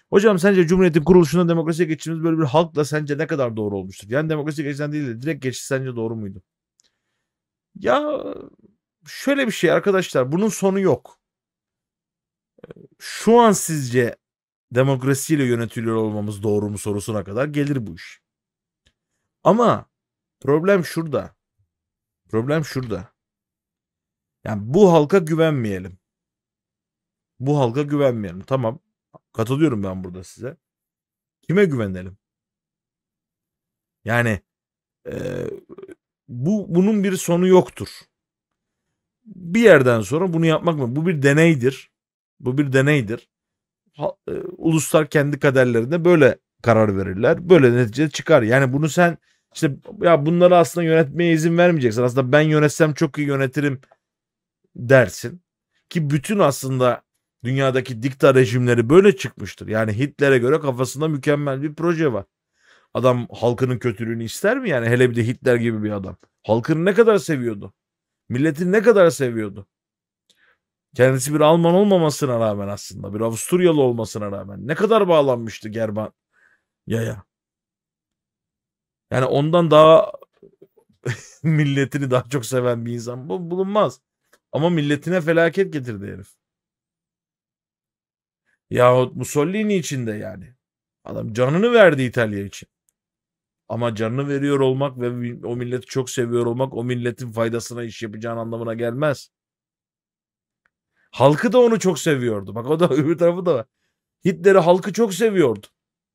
Hocam sence Cumhuriyet'in kuruluşunda demokrasiye geçişimiz böyle bir halkla sence ne kadar doğru olmuştur? Yani demokrasiye geçişten değil de direkt geçiş sence doğru muydu? Ya şöyle bir şey arkadaşlar, bunun sonu yok. Şu an sizce demokrasiyle yönetiliyor olmamız doğru mu sorusuna kadar gelir bu iş. Ama problem şurada. Problem şurada. Yani bu halka güvenmeyelim. Bu halka güvenmeyelim. Tamam. Katılıyorum ben burada size. Kime güvenelim? Yani eee, bunun bir sonu yoktur. Bir yerden sonra bunu yapmak mı? Bu bir deneydir. Bu bir deneydir. Uluslar kendi kaderlerinde böyle karar verirler. Böyle netice çıkar. Yani bunu sen işte ya bunları aslında yönetmeye izin vermeyeceksin. Aslında ben yönetsem çok iyi yönetirim dersin. Ki bütün aslında dünyadaki dikta rejimleri böyle çıkmıştır. Yani Hitler'e göre kafasında mükemmel bir proje var. Adam halkının kötülüğünü ister mi yani? Hele bir de Hitler gibi bir adam. Halkını ne kadar seviyordu? Milletini ne kadar seviyordu? Kendisi bir Alman olmamasına rağmen aslında bir Avusturyalı olmasına rağmen ne kadar bağlanmıştı Germanya'ya. Yani ondan daha milletini daha çok seven bir insan bulunmaz. Ama milletine felaket getirdi herif. Yahut Mussolini için de yani. Adam canını verdi İtalya için. Ama canını veriyor olmak ve o milleti çok seviyor olmak o milletin faydasına iş yapacağın anlamına gelmez. Halkı da onu çok seviyordu. Bak o da öbür tarafı da var. Hitler'i halkı çok seviyordu.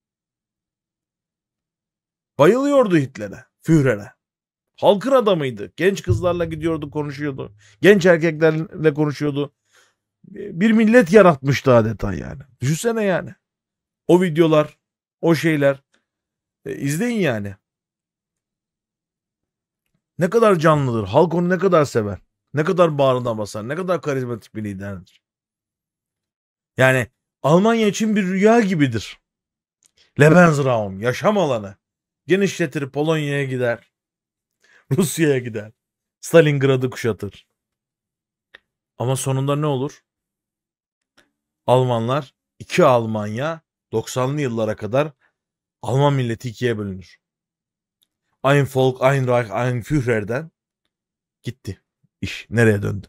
Bayılıyordu Hitler'e, Führer'e. Halkın adamıydı. Genç kızlarla gidiyordu, konuşuyordu. Genç erkeklerle konuşuyordu. Bir millet yaratmıştı adeta yani. Düşünsene yani. O videolar, o şeyler. İzleyin yani. Ne kadar canlıdır. Halk onu ne kadar sever. Ne kadar bağrına basar. Ne kadar karizmatik bir liderdir. Yani Almanya için bir rüya gibidir. Lebensraum, yaşam alanı. Genişletir, Polonya'ya gider. Rusya'ya gider. Stalingrad'ı kuşatır. Ama sonunda ne olur? Almanlar, iki Almanya 90'lı yıllara kadar Alman milleti ikiye bölünür. Ein Volk, ein Reich, ein Führer'den gitti. İş nereye döndü?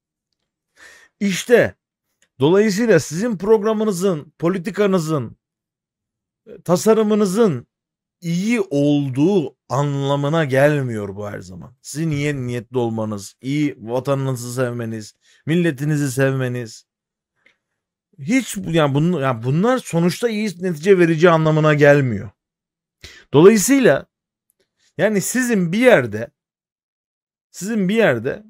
İşte dolayısıyla sizin programınızın, politikanızın, tasarımınızın iyi olduğu anlamına gelmiyor bu her zaman. Sizin iyi niyetli olmanız, iyi vatanınızı sevmeniz, milletinizi sevmeniz hiç yani bunlar sonuçta iyi netice verici anlamına gelmiyor. Dolayısıyla yani sizin bir yerde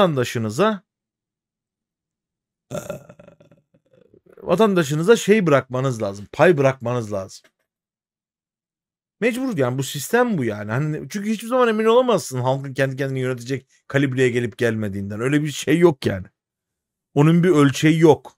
vatandaşınıza şey bırakmanız lazım. Pay bırakmanız lazım. Mecbur yani bu sistem bu yani. Hani çünkü hiçbir zaman emin olamazsın halkın kendi kendini yönetecek kalibreye gelip gelmediğinden. Öyle bir şey yok yani. Onun bir ölçeği yok.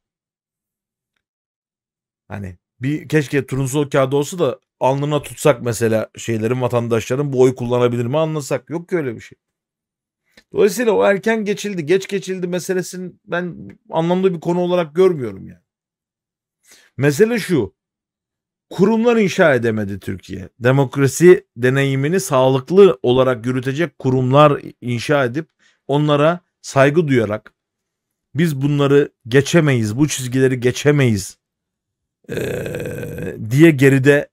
Hani bir keşke turnusol kağıdı olsa da alnına tutsak mesela şeylerin vatandaşların bu oy kullanabilir mi anlasak. Yok ki öyle bir şey. Dolayısıyla o erken geçildi, geç geçildi meselesini ben anlamlı bir konu olarak görmüyorum yani. Mesele şu. Kurumlar inşa edemedi Türkiye. Demokrasi deneyimini sağlıklı olarak yürütecek kurumlar inşa edip onlara saygı duyarak biz bunları geçemeyiz, bu çizgileri geçemeyiz diye geride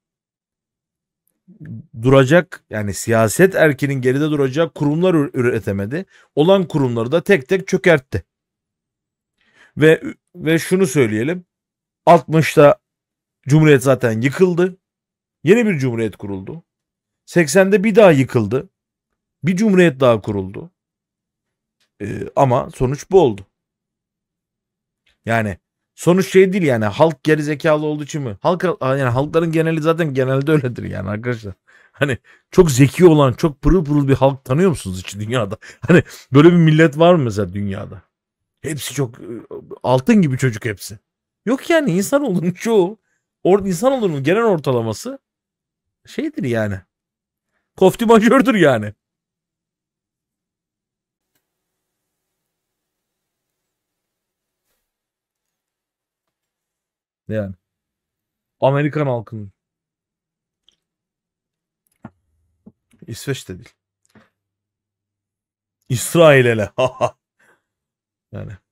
duracak yani siyaset erkinin geride duracak kurumlar üretemedi. Olan kurumları da tek tek çökertti. Ve şunu söyleyelim. 60'ta Cumhuriyet zaten yıkıldı. Yeni bir cumhuriyet kuruldu. 80'de bir daha yıkıldı. Bir cumhuriyet daha kuruldu. Ama sonuç bu oldu. Yani sonuç şey değil yani halk geri zekalı olduğu için mi? Yani halkların geneli zaten genelde öyledir yani arkadaşlar. Hani çok zeki olan, çok pırıl pırıl bir halk tanıyor musunuz hiç dünyada? Hani böyle bir millet var mı mesela dünyada? Hepsi çok altın gibi çocuk hepsi. Yok yani insanoğlunun çoğu, insanoğlunun genel ortalaması şeydir yani. Kofti majördür yani. Yani. Amerikan halkının. İsveç'te değil. İsrail hele. Yani.